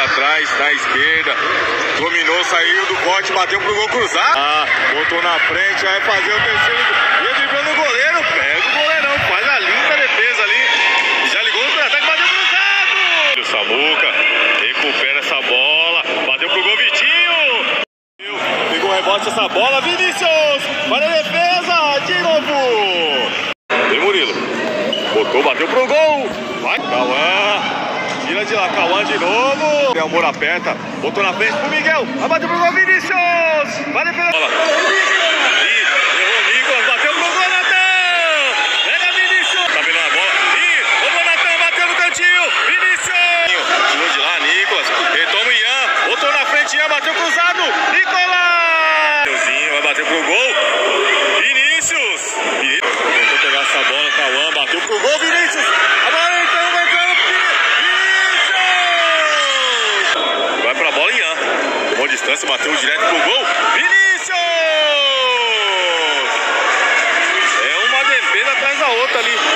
atrás, na esquerda. Dominou, saiu do bote, bateu pro gol cruzado. Botou na frente, vai fazer o terceiro. E driblando o goleiro, pega o goleirão, faz a linda defesa ali. E já ligou no ataque, bateu cruzado. O Samuca recupera essa bola, bateu pro gol Vitinho. Pegou um rebote essa bola, Vinícius, para a defesa, de novo. Tem Murilo, botou, bateu pro gol. Vai, Cauã. Tira de lá, Cauã de novo. O Amor aperta, botou na frente pro Miguel. Vai bater pro gol, Vinícius. Vai defender. Bola. Errou o Nicolas, bateu pro gol, Natan. Pega Vinícius. Tabelando a bola. O Natan bateu no cantinho. Vinícius. Tirou de lá, Nicolas. Retoma o Ian. Botou na frente, Ian bateu cruzado. Nicolas. Deusinho vai bater pro gol. Vinícius. Tentou pegar essa bola, Cauã. Bateu pro gol, Vinícius. A bola entrando, vai entrando. Vai pra bola, Ian. Tomou distância, bateu direto pro gol. Vinícius! É uma defesa atrás da outra ali.